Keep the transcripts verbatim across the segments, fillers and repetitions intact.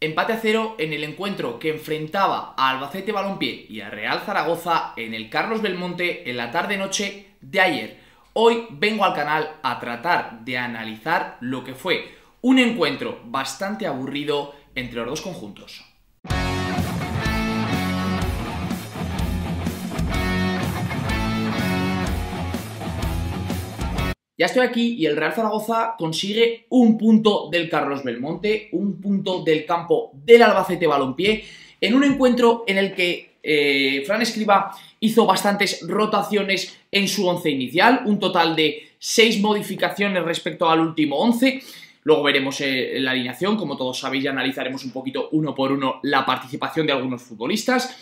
Empate a cero en el encuentro que enfrentaba a Albacete Balompié y a Real Zaragoza en el Carlos Belmonte en la tarde-noche de ayer. Hoy vengo al canal a tratar de analizar lo que fue un encuentro bastante aburrido entre los dos conjuntos. Ya estoy aquí y el Real Zaragoza consigue un punto del Carlos Belmonte, un punto del campo del Albacete Balompié, en un encuentro en el que eh, Fran Escribá hizo bastantes rotaciones en su once inicial, un total de seis modificaciones respecto al último once. Luego veremos eh, la alineación, como todos sabéis, ya analizaremos un poquito uno por uno la participación de algunos futbolistas.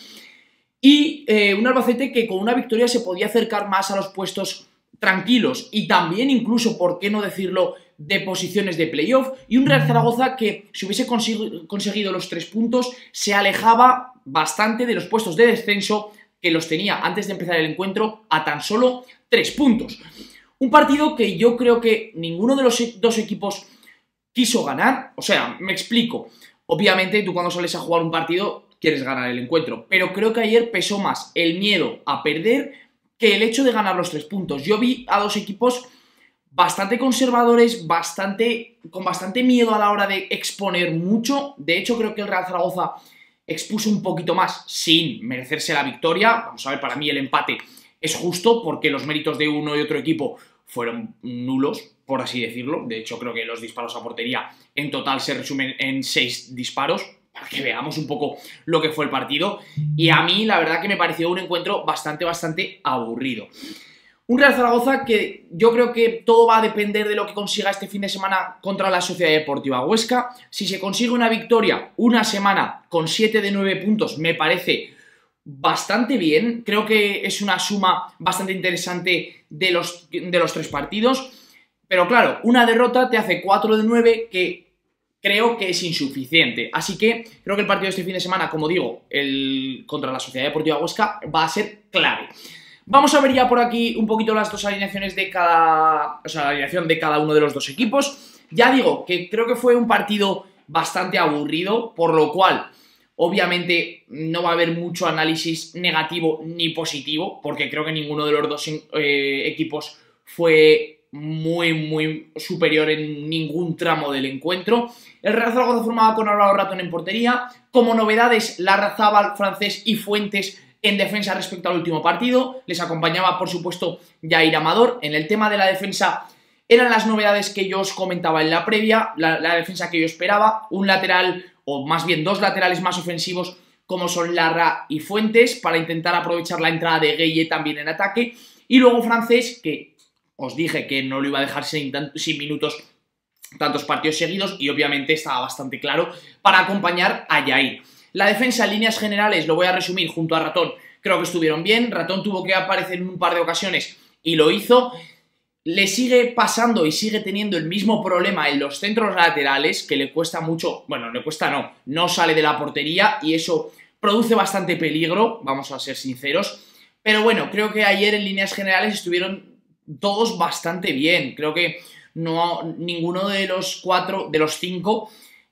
Y eh, un Albacete que con una victoria se podía acercar más a los puestos tranquilos y también incluso, por qué no decirlo, de posiciones de playoff, y un Real Zaragoza que, si hubiese conseguido los tres puntos, se alejaba bastante de los puestos de descenso que los tenía antes de empezar el encuentro a tan solo tres puntos. Un partido que yo creo que ninguno de los dos equipos quiso ganar. O sea, me explico. Obviamente tú cuando sales a jugar un partido quieres ganar el encuentro, pero creo que ayer pesó más el miedo a perder que el hecho de ganar los tres puntos. Yo vi a dos equipos bastante conservadores, bastante, con bastante miedo a la hora de exponer mucho. De hecho, creo que el Real Zaragoza expuso un poquito más sin merecerse la victoria. Vamos a ver, para mí el empate es justo porque los méritos de uno y otro equipo fueron nulos, por así decirlo. De hecho, creo que los disparos a portería en total se resumen en seis disparos, para que veamos un poco lo que fue el partido. Y a mí la verdad que me pareció un encuentro bastante, bastante aburrido. Un Real Zaragoza que yo creo que todo va a depender de lo que consiga este fin de semana contra la Sociedad Deportiva Huesca. Si se consigue una victoria una semana con siete de nueve puntos, me parece bastante bien. Creo que es una suma bastante interesante de los, de los tres partidos. Pero claro, una derrota te hace cuatro de nueve, que creo que es insuficiente. Así que creo que el partido de este fin de semana, como digo, el contra la Sociedad Deportiva Huesca, va a ser clave. Vamos a ver ya por aquí un poquito las dos alineaciones de cada... O sea, la alineación de cada uno de los dos equipos. Ya digo que creo que fue un partido bastante aburrido, por lo cual obviamente no va a haber mucho análisis negativo ni positivo, porque creo que ninguno de los dos eh, equipos fue muy, muy superior en ningún tramo del encuentro. El Real Zaragoza formaba con Álvaro Ratón en portería. Como novedades, Larrazábal, Francés y Fuentes en defensa respecto al último partido. Les acompañaba, por supuesto, Jair Amador. En el tema de la defensa eran las novedades que yo os comentaba en la previa, la, la defensa que yo esperaba. Un lateral, o más bien dos laterales más ofensivos, como son Larra y Fuentes, para intentar aprovechar la entrada de Gueye también en ataque. Y luego Francés, que os dije que no lo iba a dejar sin, sin minutos tantos partidos seguidos, y obviamente estaba bastante claro, para acompañar a Jair. La defensa en líneas generales, lo voy a resumir, junto a Ratón, creo que estuvieron bien. Ratón tuvo que aparecer en un par de ocasiones y lo hizo. Le sigue pasando y sigue teniendo el mismo problema en los centros laterales, que le cuesta mucho, bueno, le cuesta no, no sale de la portería y eso produce bastante peligro, vamos a ser sinceros. Pero bueno, creo que ayer en líneas generales estuvieron todos bastante bien. Creo que no, ninguno de los cuatro, de los cinco,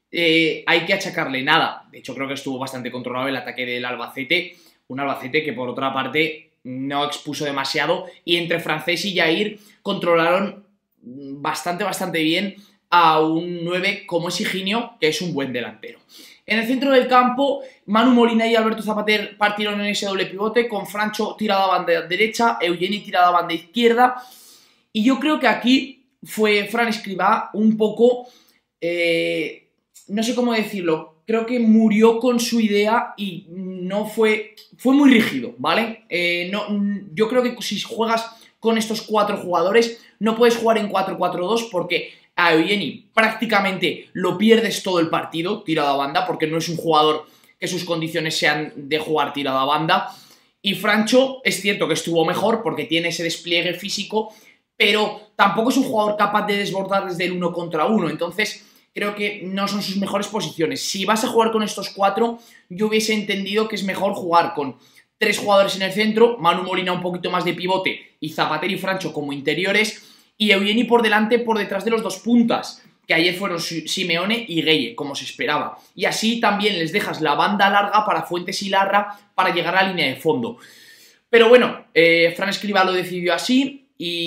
eh, hay que achacarle nada. De hecho, creo que estuvo bastante controlado el ataque del Albacete. Un Albacete que, por otra parte, no expuso demasiado. Y entre Francés y Jair controlaron bastante, bastante bien a un nueve como es Higinio, que es un buen delantero. En el centro del campo, Manu Molina y Alberto Zapater partieron en ese doble pivote, con Francho tirado a banda derecha, Eugeni tirado a banda izquierda. Y yo creo que aquí fue Fran Escribá un poco, eh, no sé cómo decirlo, creo que murió con su idea y no fue, fue muy rígido, ¿vale? Eh, no, yo creo que si juegas con estos cuatro jugadores, no puedes jugar en cuatro cuatro dos porque a Eugeni prácticamente lo pierdes todo el partido tirado a banda, porque no es un jugador que sus condiciones sean de jugar tirado a banda. Y Francho es cierto que estuvo mejor porque tiene ese despliegue físico, pero tampoco es un jugador capaz de desbordar desde el uno contra uno. Entonces creo que no son sus mejores posiciones. Si vas a jugar con estos cuatro, yo hubiese entendido que es mejor jugar con tres jugadores en el centro, Manu Molina un poquito más de pivote y Zapater y Francho como interiores, y Eugeni por delante, por detrás de los dos puntas, que ayer fueron Simeone y Gueye, como se esperaba. Y así también les dejas la banda larga para Fuentes y Larra para llegar a la línea de fondo. Pero bueno, eh, Fran Escribá lo decidió así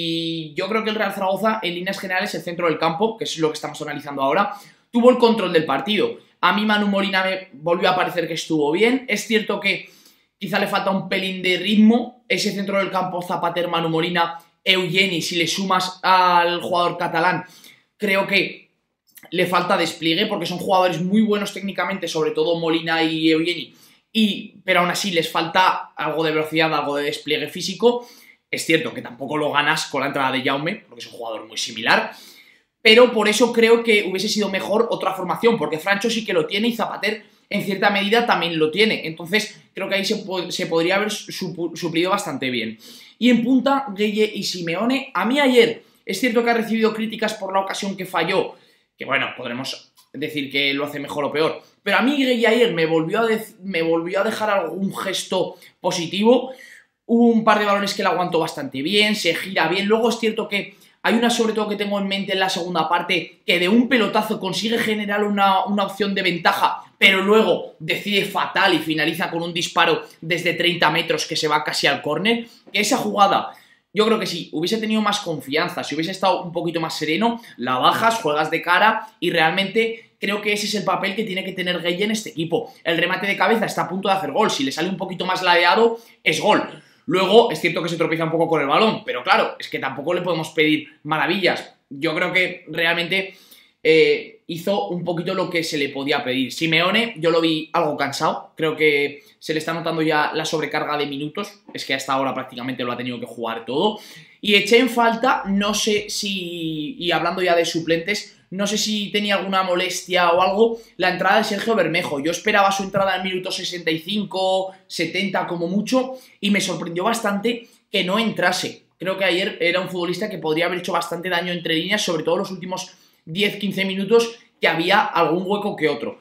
y yo creo que el Real Zaragoza, en líneas generales, el centro del campo, que es lo que estamos analizando ahora, tuvo el control del partido. A mí Manu Molina me volvió a parecer que estuvo bien. Es cierto que quizá le falta un pelín de ritmo. Ese centro del campo, Zapater, Manu Molina, Eugeni, si le sumas al jugador catalán, creo que le falta despliegue porque son jugadores muy buenos técnicamente, sobre todo Molina y Eugeni, y, pero aún así les falta algo de velocidad, algo de despliegue físico. Es cierto que tampoco lo ganas con la entrada de Jaume, porque es un jugador muy similar, pero por eso creo que hubiese sido mejor otra formación, porque Francho sí que lo tiene y Zapater en cierta medida también lo tiene. Entonces creo que ahí se, po se podría haber suplido bastante bien. Y en punta, Gueye y Simeone. A mí ayer es cierto que ha recibido críticas por la ocasión que falló, que bueno, podremos decir que lo hace mejor o peor, pero a mí Gueye ayer me volvió a, me volvió a dejar algún gesto positivo. Hubo un par de balones que le aguantó bastante bien, se gira bien. Luego es cierto que hay una sobre todo que tengo en mente en la segunda parte, que de un pelotazo consigue generar una, una opción de ventaja, pero luego decide fatal y finaliza con un disparo desde treinta metros que se va casi al córner. Que esa jugada, yo creo que si hubiese tenido más confianza, si hubiese estado un poquito más sereno, la bajas, juegas de cara y realmente creo que ese es el papel que tiene que tener Gueye en este equipo. El remate de cabeza está a punto de hacer gol, si le sale un poquito más ladeado, es gol. Luego, es cierto que se tropieza un poco con el balón, pero claro, es que tampoco le podemos pedir maravillas. Yo creo que realmente eh, hizo un poquito lo que se le podía pedir. Simeone, yo lo vi algo cansado, creo que se le está notando ya la sobrecarga de minutos, es que hasta ahora prácticamente lo ha tenido que jugar todo. Y eché en falta, no sé si, y hablando ya de suplentes, no sé si tenía alguna molestia o algo, la entrada de Sergio Bermejo. Yo esperaba su entrada en minuto sesenta y cinco, setenta como mucho, y me sorprendió bastante que no entrase. Creo que ayer era un futbolista que podría haber hecho bastante daño entre líneas, sobre todo los últimos diez quince minutos, que había algún hueco que otro.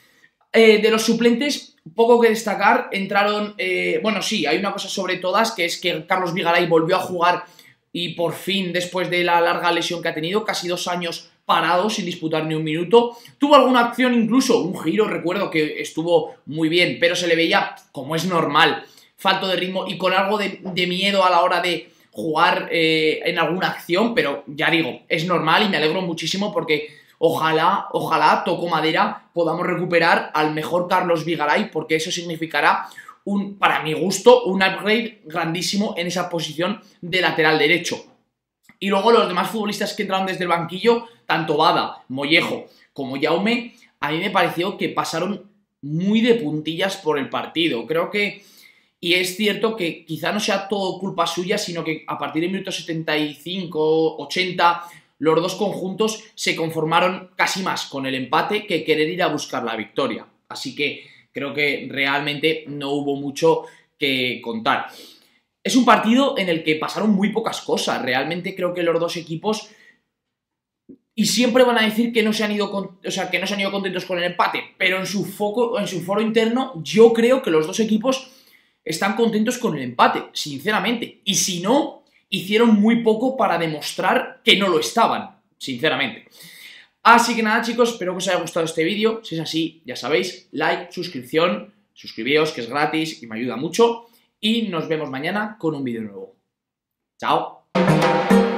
Eh, de los suplentes, poco que destacar, entraron... Eh, bueno, sí, hay una cosa sobre todas, que es que Carlos Vigaray volvió a jugar y por fin, después de la larga lesión que ha tenido, casi dos años parado, sin disputar ni un minuto. Tuvo alguna acción, incluso un giro, recuerdo que estuvo muy bien, pero se le veía, como es normal, falto de ritmo y con algo de, de miedo a la hora de jugar eh, en alguna acción, pero ya digo, es normal y me alegro muchísimo porque ojalá, ojalá, toco madera, podamos recuperar al mejor Carlos Vigaray, porque eso significará, un, para mi gusto, un upgrade grandísimo en esa posición de lateral derecho. Y luego los demás futbolistas que entraron desde el banquillo, tanto Bada, Mollejo como Jaume, a mí me pareció que pasaron muy de puntillas por el partido. Creo que, y es cierto que quizá no sea todo culpa suya, sino que a partir del minuto setenta y cinco, ochenta, los dos conjuntos se conformaron casi más con el empate que querer ir a buscar la victoria. Así que creo que realmente no hubo mucho que contar. Es un partido en el que pasaron muy pocas cosas. Realmente creo que los dos equipos, y siempre van a decir que no se han ido, con, o sea, que no se han ido contentos con el empate, pero en su foco, en su foro interno, yo creo que los dos equipos están contentos con el empate, sinceramente. Y si no, hicieron muy poco para demostrar que no lo estaban, sinceramente. Así que nada, chicos, espero que os haya gustado este vídeo. Si es así, ya sabéis, like, suscripción, suscribíos, que es gratis y me ayuda mucho. Y nos vemos mañana con un vídeo nuevo. ¡Chao!